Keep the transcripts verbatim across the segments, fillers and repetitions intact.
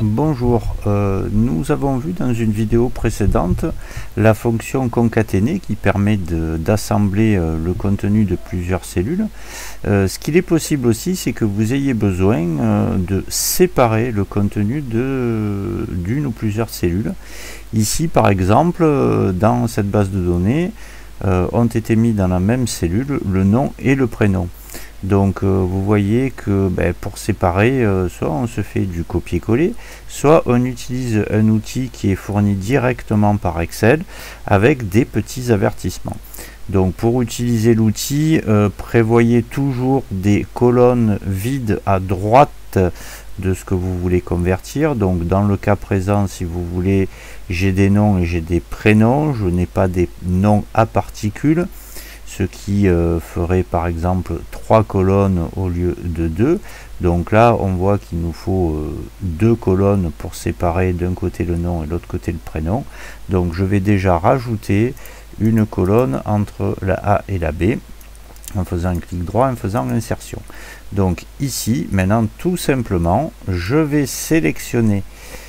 Bonjour, euh, nous avons vu dans une vidéo précédente la fonction concaténer qui permet d'assembler euh, le contenu de plusieurs cellules. Euh, ce qu'il est possible aussi, c'est que vous ayez besoin euh, de séparer le contenu d'une ou plusieurs cellules. Ici par exemple, euh, dans cette base de données, euh, ont été mis dans la même cellule le nom et le prénom. Donc euh, vous voyez que ben, pour séparer, euh, soit on se fait du copier-coller, soit on utilise un outil qui est fourni directement par Excel avec des petits avertissements. Donc pour utiliser l'outil, euh, prévoyez toujours des colonnes vides à droite de ce que vous voulez convertir. Donc dans le cas présent, si vous voulez, j'ai des noms et j'ai des prénoms, je n'ai pas des noms à particules, ce qui euh, ferait par exemple trois colonnes au lieu de deux. Donc là on voit qu'il nous faut euh, deux colonnes pour séparer d'un côté le nom et de l'autre côté le prénom. Donc je vais déjà rajouter une colonne entre la A et la B en faisant un clic droit, en faisant l'insertion. Donc ici maintenant tout simplement je vais sélectionner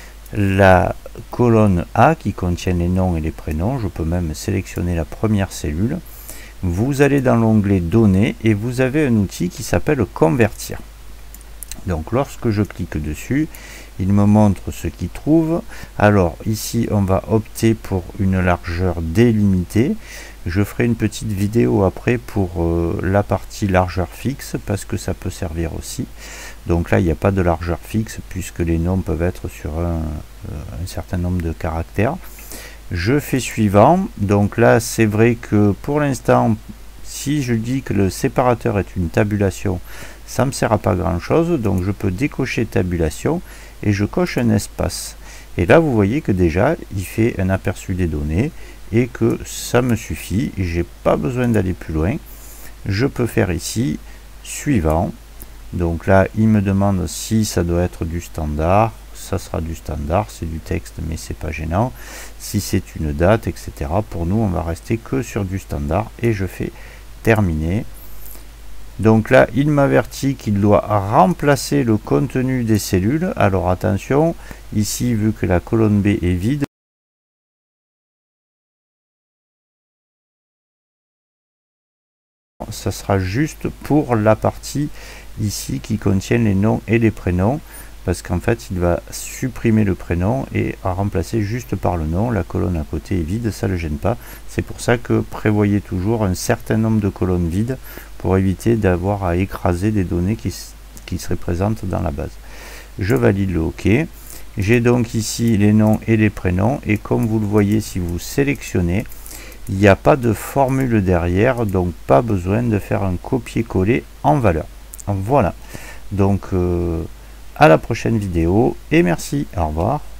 la colonne A qui contient les noms et les prénoms. Je peux même sélectionner la première cellule. Vous allez dans l'onglet Données et vous avez un outil qui s'appelle Convertir. Donc lorsque je clique dessus, il me montre ce qu'il trouve. Alors ici on va opter pour une largeur délimitée. Je ferai une petite vidéo après pour euh, la partie largeur fixe parce que ça peut servir aussi. Donc là il n'y a pas de largeur fixe puisque les noms peuvent être sur un, un certain nombre de caractères. Je fais suivant. Donc là c'est vrai que pour l'instant si je dis que le séparateur est une tabulation, ça ne me sert à pas grand chose. Donc je peux décocher tabulation et je coche un espace. Et là vous voyez que déjà il fait un aperçu des données et que ça me suffit. J'ai pas besoin d'aller plus loin. Je peux faire ici suivant. Donc là il me demande si ça doit être du standard. Ça sera du standard, c'est du texte mais c'est pas gênant. Si c'est une date, etc., pour nous on va rester que sur du standard et je fais terminer. Donc là il m'avertit qu'il doit remplacer le contenu des cellules. Alors attention, ici vu que la colonne B est vide, ça sera juste pour la partie ici qui contient les noms et les prénoms, parce qu'en fait il va supprimer le prénom et à remplacer juste par le nom. La colonne à côté est vide, ça ne le gêne pas. C'est pour ça que prévoyez toujours un certain nombre de colonnes vides pour éviter d'avoir à écraser des données qui, qui seraient présentes dans la base. Je valide le OK. J'ai donc ici les noms et les prénoms et comme vous le voyez, si vous sélectionnez, il n'y a pas de formule derrière, donc pas besoin de faire un copier-coller en valeur. Voilà, donc euh, à la prochaine vidéo et merci, au revoir.